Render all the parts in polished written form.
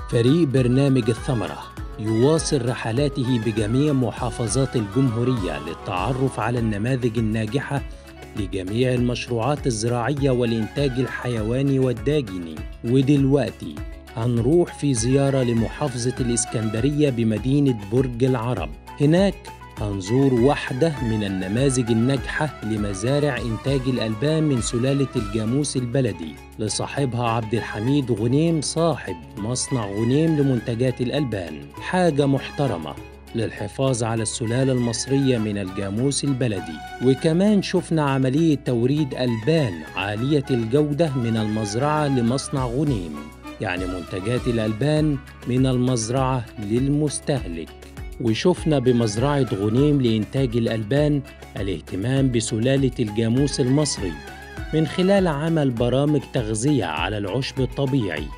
فريق برنامج الثمرة يواصل رحلاته بجميع محافظات الجمهورية للتعرف على النماذج الناجحة لجميع المشروعات الزراعية والإنتاج الحيواني والداجني. ودلوقتي هنروح في زيارة لمحافظة الإسكندرية بمدينة برج العرب. هناك هنزور واحدة من النماذج الناجحة لمزارع إنتاج الألبان من سلالة الجاموس البلدي لصاحبها عبد الحميد غنيم، صاحب مصنع غنيم لمنتجات الألبان. حاجة محترمة للحفاظ على السلالة المصرية من الجاموس البلدي. وكمان شفنا عملية توريد ألبان عالية الجودة من المزرعة لمصنع غنيم، يعني منتجات الألبان من المزرعة للمستهلك. وشفنا بمزرعة غنيم لإنتاج الألبان الاهتمام بسلالة الجاموس المصري من خلال عمل برامج تغذية على العشب الطبيعي.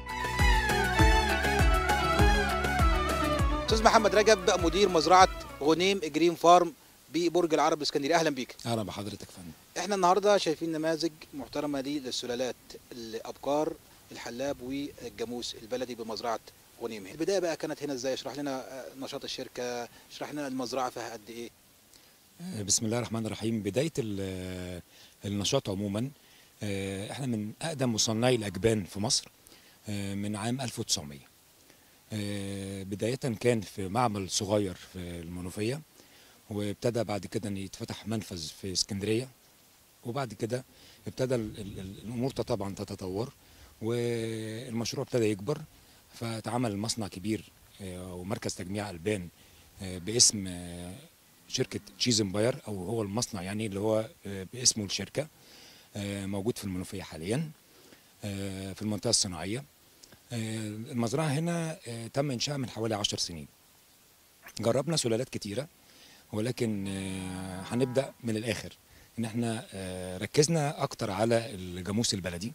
استاذ محمد رجب، مدير مزرعه غنيم جرين فارم ببرج العرب الاسكندريه، اهلا بيك. اهلا بحضرتك يا فندم. احنا النهارده شايفين نماذج محترمه للسلالات الابقار الحلاب والجاموس البلدي بمزرعه غنيم. البدايه بقى كانت هنا ازاي؟ اشرح لنا نشاط الشركه، اشرح لنا المزرعه فيها قد ايه. بسم الله الرحمن الرحيم. بدايه النشاط عموما، احنا من اقدم مصنعي الاجبان في مصر من عام 1900. بدايه كان في معمل صغير في المنوفيه، وابتدى بعد كده ان يتفتح منفذ في اسكندريه، وبعد كده ابتدى الامور طبعا تتطور والمشروع ابتدى يكبر، فتعمل مصنع كبير ومركز تجميع البان باسم شركه تشيز امباير، او هو المصنع يعني اللي هو باسمه الشركه، موجود في المنوفيه حاليا في المنطقه الصناعيه. المزرعه هنا تم انشائها من حوالي 10 سنين. جربنا سلالات كتيره، ولكن هنبدا من الاخر، ان احنا ركزنا اكتر على الجاموس البلدي.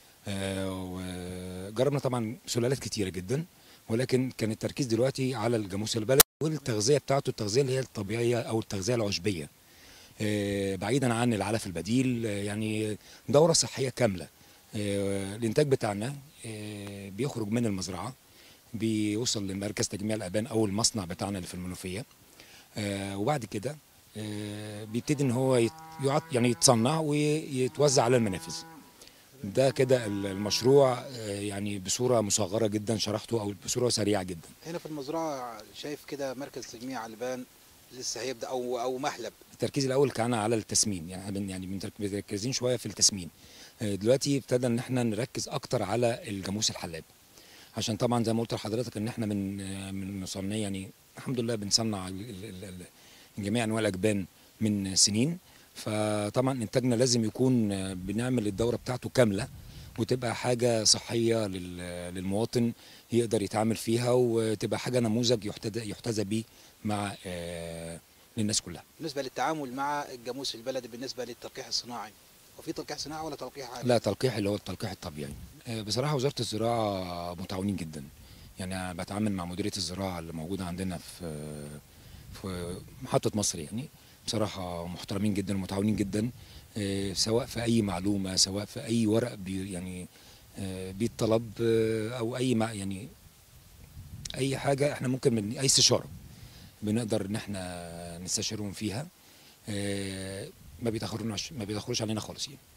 وجربنا طبعا سلالات كتيره جدا، ولكن كان التركيز دلوقتي على الجاموس البلدي والتغذيه بتاعته، التغذيه اللي هي الطبيعيه او التغذيه العشبيه، بعيدا عن العلف البديل. يعني دوره صحيه كامله. الانتاج بتاعنا بيخرج من المزرعه، بيوصل لمركز تجميع الالبان او المصنع بتاعنا اللي في المنوفيه، وبعد كده بيبتدي ان هو يعني يتصنع ويتوزع على المنافذ. ده كده المشروع يعني بصوره مصغره جدا شرحته، او بصوره سريعه جدا. هنا في المزرعه شايف كده مركز تجميع البان لسه هيبدا او محلب. التركيز الاول كان على التسمين، يعني مركزين شويه في التسمين. دلوقتي ابتدى ان احنا نركز اكتر على الجاموس الحلاب، عشان طبعا زي ما قلت لحضرتك ان احنا من مصنع، يعني الحمد لله بنصنع جميع انواع الاجبان من سنين. فطبعا انتاجنا لازم يكون بنعمل الدوره بتاعته كامله، وتبقى حاجه صحيه للمواطن يقدر يتعامل فيها، وتبقى حاجه نموذج يحتذى به مع للناس كلها. بالنسبه للتعامل مع الجاموس البلدي، بالنسبه للتلقيح الصناعي، وفي تلقيح صناعي ولا تلقيح عادي؟ لا، تلقيح اللي هو التلقيح الطبيعي. بصراحه وزاره الزراعه متعاونين جدا. يعني انا بتعامل مع مديريه الزراعه اللي موجوده عندنا في محطه مصر، يعني بصراحه محترمين جدا ومتعاونين جدا، سواء في اي معلومه، سواء في اي ورق يعني بيتطلب، او يعني اي حاجه احنا ممكن من اي استشاره بنقدر ان احنا نستشيرهم فيها. ما بيتاخروش علينا خالص يعني.